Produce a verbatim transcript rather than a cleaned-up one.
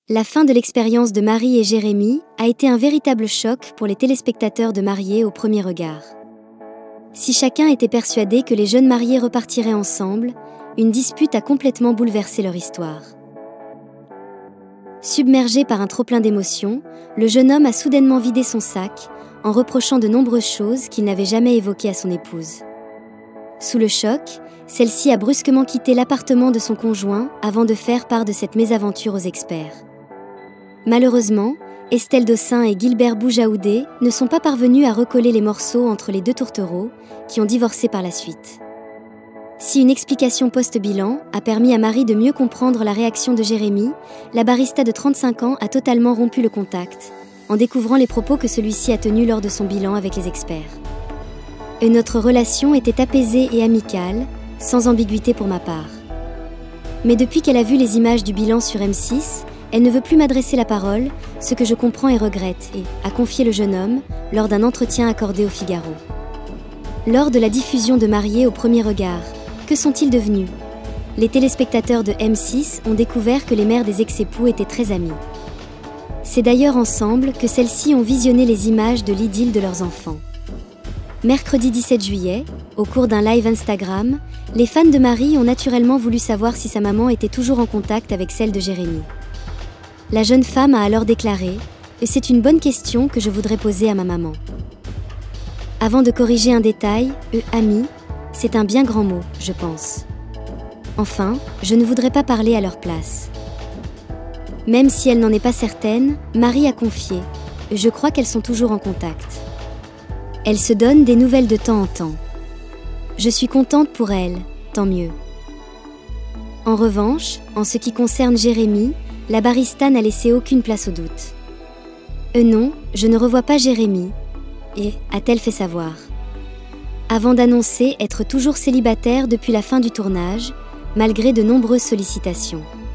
La fin de l'expérience de Marie et Jérémy a été un véritable choc pour les téléspectateurs de Mariés au premier regard. Si chacun était persuadé que les jeunes mariés repartiraient ensemble, une dispute a complètement bouleversé leur histoire. Submergé par un trop-plein d'émotions, le jeune homme a soudainement vidé son sac, en reprochant de nombreuses choses qu'il n'avait jamais évoquées à son épouse. Sous le choc, celle-ci a brusquement quitté l'appartement de son conjoint avant de faire part de cette mésaventure aux experts. Malheureusement, Estelle Dossin et Gilbert Boujaoudé ne sont pas parvenus à recoller les morceaux entre les deux tourtereaux, qui ont divorcé par la suite. Si une explication post-bilan a permis à Marie de mieux comprendre la réaction de Jérémy, la barista de trente-cinq ans a totalement rompu le contact, en découvrant les propos que celui-ci a tenus lors de son bilan avec les experts. Et notre relation était apaisée et amicale, sans ambiguïté pour ma part. Mais depuis qu'elle a vu les images du bilan sur M six, elle ne veut plus m'adresser la parole, ce que je comprends et regrette, et a confié le jeune homme lors d'un entretien accordé au Figaro. Lors de la diffusion de Mariés au premier regard, que sont-ils devenus? Les téléspectateurs de M six ont découvert que les mères des ex-époux étaient très amies. C'est d'ailleurs ensemble que celles-ci ont visionné les images de l'idylle de leurs enfants. Mercredi dix-sept juillet, au cours d'un live Instagram, les fans de Marie ont naturellement voulu savoir si sa maman était toujours en contact avec celle de Jérémy. La jeune femme a alors déclaré « C'est une bonne question que je voudrais poser à ma maman. » Avant de corriger un détail, « E ami », c'est un bien grand mot, je pense. Enfin, je ne voudrais pas parler à leur place. Même si elle n'en est pas certaine, Marie a confié « Je crois qu'elles sont toujours en contact. » Elle se donne des nouvelles de temps en temps. Je suis contente pour elle, tant mieux. En revanche, en ce qui concerne Jérémy, la barista n'a laissé aucune place au doute. Euh non, je ne revois pas Jérémy, et a-t-elle fait savoir. Avant d'annoncer être toujours célibataire depuis la fin du tournage, malgré de nombreuses sollicitations.